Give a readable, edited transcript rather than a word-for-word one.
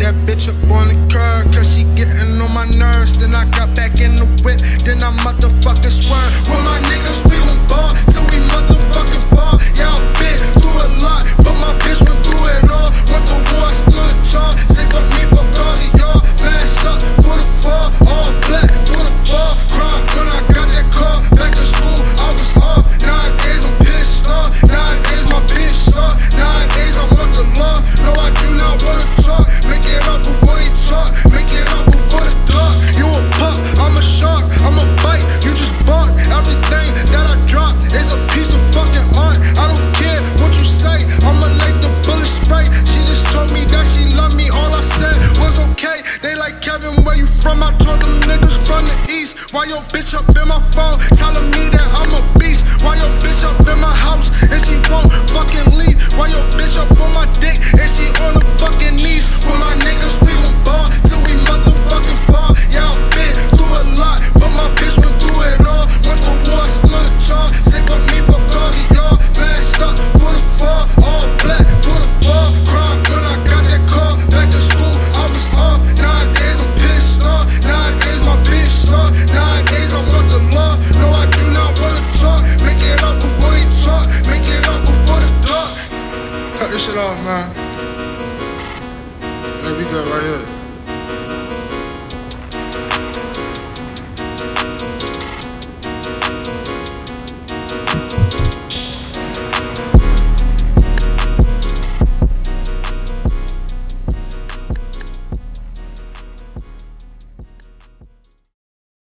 that bitch up on the curb, cause she getting on my nerves. Then I got back in the whip, then I motherfucking swerve. With my niggas, we gon'